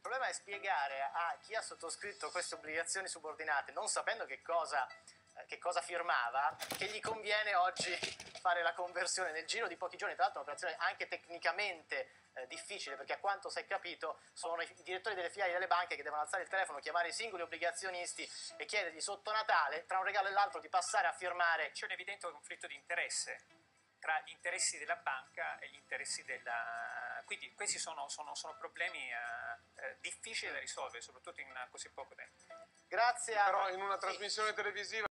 problema è spiegare a chi ha sottoscritto queste obbligazioni subordinate, non sapendo che cosa firmava, che gli conviene oggi fare la conversione nel giro di pochi giorni. Tra l'altro è un'operazione anche tecnicamente difficile, perché a quanto si è capito sono i direttori delle filiali delle banche che devono alzare il telefono, chiamare i singoli obbligazionisti e chiedergli sotto Natale, tra un regalo e l'altro, di passare a firmare. C'è un evidente conflitto di interesse tra gli interessi della banca e gli interessi della... Quindi questi sono problemi difficili da risolvere, soprattutto in così poco tempo. Grazie Però in una trasmissione televisiva